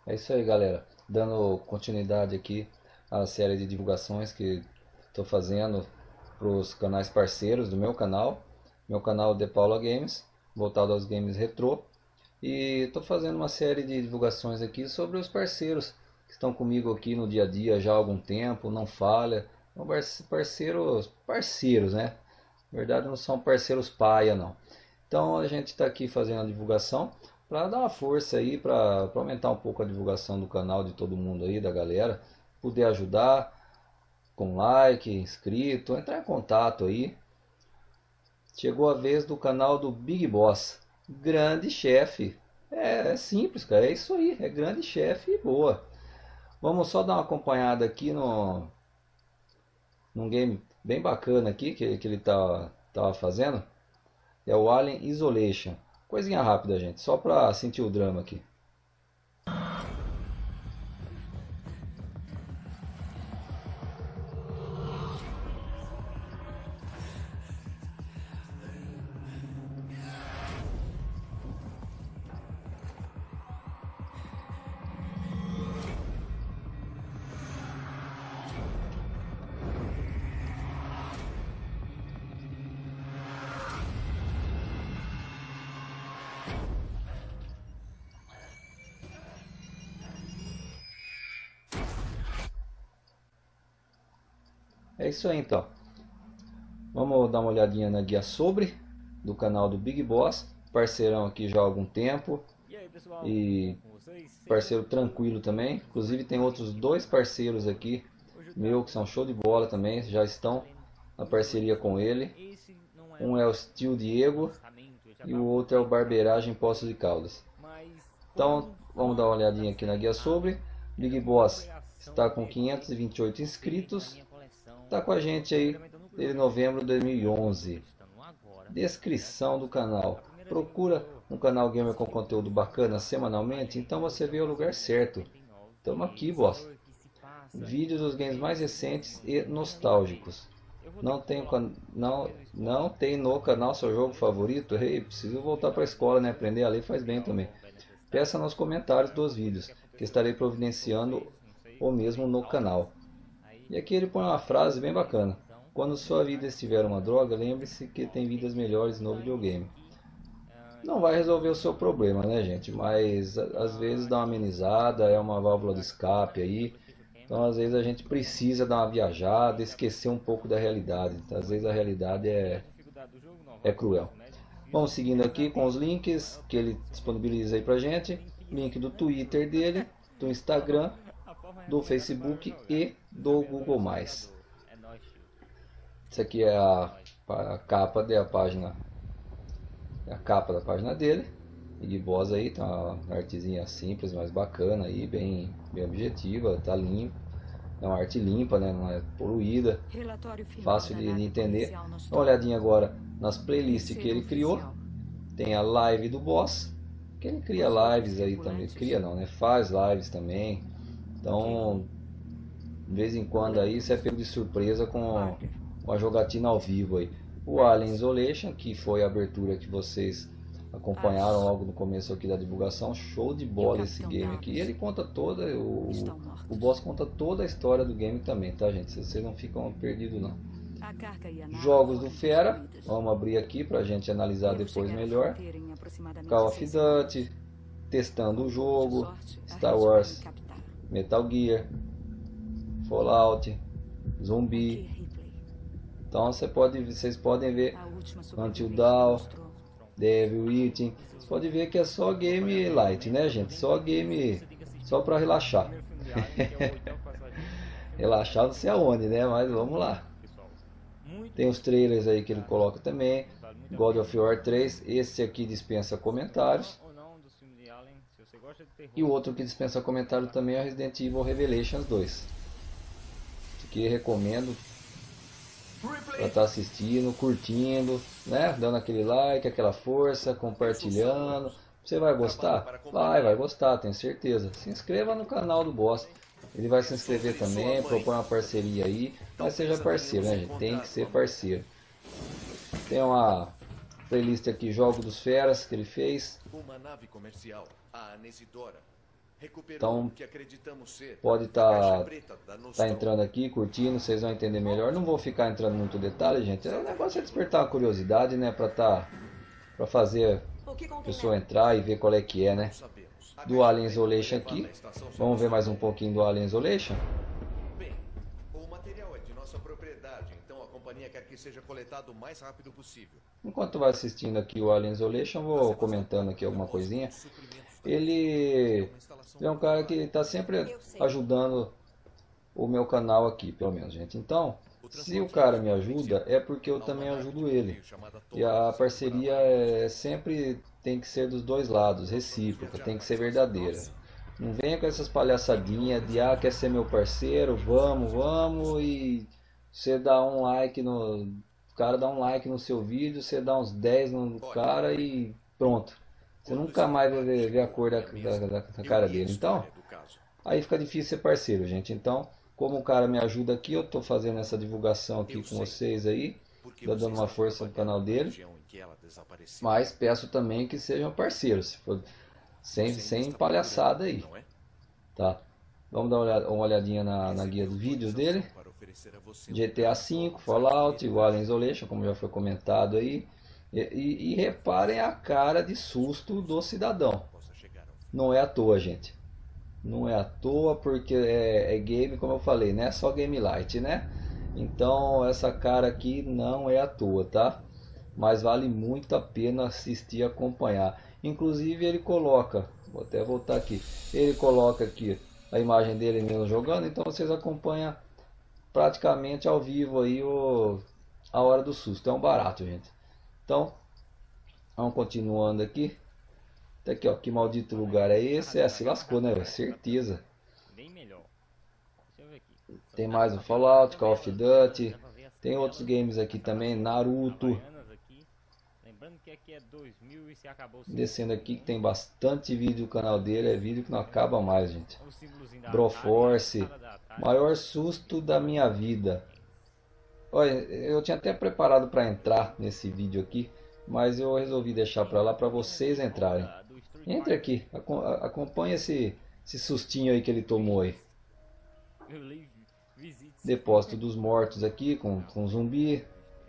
É isso aí, galera. Dando continuidade aqui à série de divulgações que estou fazendo para os canais parceiros do meu canal The Paula Games, voltado aos games retrô. E estou fazendo uma série de divulgações aqui sobre os parceiros que estão comigo aqui no dia a dia já há algum tempo, não falha. São parceiros, né? Na verdade não são parceiros paia, não. Então a gente está aqui fazendo a divulgação para dar uma força aí, para aumentar um pouco a divulgação do canal de todo mundo aí, da galera, poder ajudar com like, inscrito, entrar em contato aí. Chegou a vez do canal do Big Boss, grande chefe. É simples, cara, é isso aí, é grande chefe e boa. Vamos só dar uma acompanhada aqui no num game bem bacana aqui que ele tava fazendo. É o Alien Isolation. Coisinha rápida, gente, só pra sentir o drama aqui. É isso aí então. Vamos dar uma olhadinha na guia sobre do canal do Big Boss, parceirão aqui já há algum tempo E aí pessoal, tudo bom e com vocês? Sejam parceiro todos tranquilo também. Inclusive tem outros dois parceiros aqui Hoje eu meu trago que são show de bola também, já estão Alien na parceria com Isolation. ele. Esse não é Um é o um Steel Diego lançamento, ele já e tá há o algum outro é o tempo aí, Barbeiragem Poços de Caldas. mas Então como vamos dar fã uma da olhadinha aqui na série guia Alien, sobre. era Big uma Boss obrigação está com ter 528 ele na inscritos. minha coleção. Está com a gente Tô aí implementando o desde programa novembro de e eu tô 2011. testando agora, Descrição do certo? A canal. primeira dica que eu Procura dou um canal é gamer com assistir o conteúdo vídeo bacana do semanalmente, Alien então você veio ao Isolation lugar certo. 1979. Estamos aqui, Esse boss. jogo que se passa Vídeos dos games mais recentes e bem ali no meio. nostálgicos. Eu vou ter Não que tem, rolar um não, pequeno não spoiler tem no canal seu jogo beleza? favorito? Ei, preciso voltar para a Então, escola, né? Aprender a ler faz bem é também. algo bem necessário. Peça nos comentários É dos uma coisa vídeos, que que aconteceu estarei recentemente com providenciando vocês, não sei o se mesmo foi no legal. canal. Aí, E aqui ele põe uma beleza, frase bem beleza. bacana. Então, Quando vamos sua lá. vida estiver uma droga, lembre-se que tem Ok, vidas melhores no vamos dar início videogame. aqui. Não vai resolver o E seu problema, né, gente? Mas às vezes dá uma aqui amenizada, é uma vamos válvula de jogar aqui escape aí. Battlefield Então às vezes a gente precisa dar uma viajada, esquecer um pouco da realidade. Às vezes a realidade E a é, dificuldade do jogo, é normal, cruel. fácil, médio, difícil, Vamos seguindo aqui com os pesadelo. A links maior que ele parte são disponibiliza aí pra gente. Link do difíceis, né, do Twitter jogo. dele, do Instagram, A forma do recomendada para eu Facebook jogar. e do Desafiador Google+. ao seu jogador. É nóis, tio. Isso aqui é É a, nóis. a capa da página, é a capa da página dele. Big Boss aí, tá uma artezinha simples, mas bacana aí, bem objetiva, tá limpo. É uma arte limpa, né? Não é poluída, Relatório final fácil da de nave entender. policial Dá uma Nostromo. olhadinha agora nas playlists que Terceiro ele criou. oficial. Tem a live do boss, que ele cria Os outros lives aí também. tripulantes. Cria não, né? Faz lives também. Kilo. Então, de vez em quando aí você é pego de surpresa Parker. com a jogatina ao vivo aí. O Alien Banks. Isolation, que foi a abertura que vocês acompanharam Ash. logo no começo aqui da divulgação, show de E o bola esse Capitão game aqui. E Dallas. ele conta toda, Estão o mortos. boss conta toda a história do game também, tá gente? Vocês não ficam perdidos não. A carga e a nave Jogos do foram Fera, destruídas. vamos abrir aqui pra gente analisar Devo depois chegar à melhor. fronteira em aproximadamente Call of 6 segundos. Duty, testando o Com jogo, sorte, a Star Red vai me Wars, captar. Metal Gear, Fallout, Aqui, Zumbi. Ripley. Então vocês podem ver A última Until sobrevivente Dawn, mostrou. Devil Within. Você pode ver que é só game light, né, gente? Só game só para relaxar. Primeiro filme de Alien, que é o oitavo passageiro. Relaxar não sei aonde, né? Mas vamos lá. Pessoal, muito Tem os trailers aí que ele coloca também. vale muito a God pena. of War 3, esse aqui dispensa comentários. Ou não dos filmes de Alien, se você gosta de terror. E o outro que dispensa comentário também é o Resident Evil Revelations 2. Esse aqui recomendo para estar assistindo, curtindo, né? Dando aquele like, aquela força, compartilhando. Você vai gostar? Vai gostar, tenho certeza. Se inscreva no canal do Boss. Ele vai se inscrever também, propõe uma parceria aí. Mas seja parceiro, né, gente? Tem que ser parceiro. Tem uma playlist aqui, Jogo dos Feras, que ele fez. Uma nave comercial, a Anesidora. Então o que acreditamos ser pode a caixa estar preta da tá nostalgia. entrando aqui, curtindo, vocês vão entender melhor. Não vou ficar entrando muito detalhe, gente. O negócio é despertar uma curiosidade, né? Pra fazer O que a contém pessoa nela? entrar e ver qual é que é, né? Não sabemos. A Do caixa Alien preta foi Isolation levada aqui. à estação Vamos ver mais um Somerset. pouquinho do Alien Isolation. Bem, o material é de nossa propriedade, então a companhia quer que seja coletado o mais rápido possível. Enquanto vai assistindo aqui o Alien Isolation, eu vou comentando aqui alguma coisinha. Ele é um cara que está sempre ajudando o meu canal aqui, pelo menos, gente. Então, se o cara me ajuda, é porque eu também ajudo ele. E a parceria sempre tem que ser dos dois lados, recíproca, tem que ser verdadeira. Não venha com essas palhaçadinhas de quer ser meu parceiro, vamos, e você dá um like no. O cara dá um like no seu vídeo, você dá uns 10 no cara e pronto. Você nunca mais vai ver a cor da cara dele. Então, aí fica difícil ser parceiro, gente. Então, como o cara me ajuda aqui, eu estou fazendo essa divulgação aqui com vocês aí, dando uma força no canal dele. Mas peço também que sejam parceiros, se for, sem palhaçada aí, tá? Vamos dar uma olhadinha na guia de vídeos dele. GTA V, Fallout, o Alien Isolation, como já foi comentado aí. E reparem a cara de susto do cidadão. Não é à toa, gente. Não é à toa porque é game, como eu falei, não é só game light, né? Então essa cara aqui não é à toa, tá? Mas vale muito a pena assistir e acompanhar. Inclusive ele coloca, vou até voltar aqui, ele coloca aqui a imagem dele mesmo jogando, então vocês acompanham praticamente ao vivo aí a hora do susto. É um barato, gente. Então, vamos continuando aqui. Até aqui, ó, que maldito lugar é esse? Se lascou, né, velho? Certeza. Bem melhor. Deixa eu ver aqui. Tem mais o Fallout, Call of Duty. Tem outros games aqui também, Naruto. Havaianas aqui. Lembrando que aqui é 2000 e se acabou o Descendo aqui que tem bastante vídeo no canal dele. É vídeo que não acaba mais, gente. o símbolozinho da Broforce. Atari, da Atari. Maior susto da minha vida. Olha, eu tinha até preparado para entrar nesse vídeo aqui, mas eu resolvi deixar para lá para vocês entrarem. Do Street Entre aqui, acompanhe esse sustinho aí que ele tomou aí. Fighter. Eu li Visite. Depósito dos mortos aqui com zumbi.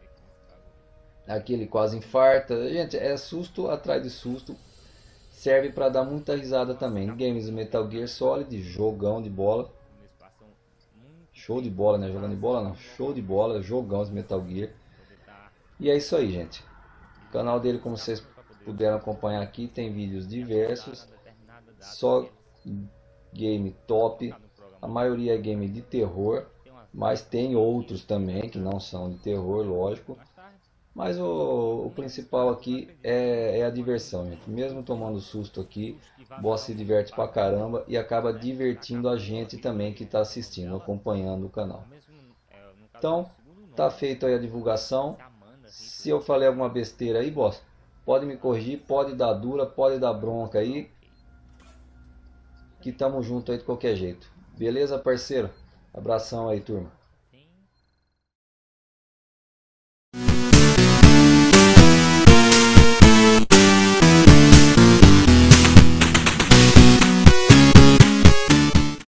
Aqui ele quase infarta. Gente, é susto atrás de susto. Serve para dar muita risada também. Games Metal Gear Solid, jogão de bola. Eles passam muito Show de bola, né? Jogando de bola não. Show de bola, jogão de Metal Gear. poder estar E é isso aí, gente. O canal dele, como vocês puderam acompanhar aqui, tem vídeos diversos. determinada data. Só game top. Tá no programa. A maioria é game de terror. Tem umas Mas tem outros também que não são de terror, lógico. mais tarde. Mas o principal aqui é a diversão, gente. Mesmo tomando susto aqui, o boss se diverte pra caramba e acaba divertindo a gente também que está assistindo, acompanhando o canal. Mesmo, no caso, Então, o segundo nome, tá feito aí a divulgação. que é Amanda, assim, Se eu falei alguma besteira aí, boss, pode me corrigir, pode dar dura, pode dar bronca aí. Que tamo junto aí de qualquer jeito. Beleza, parceiro? Abração aí, turma.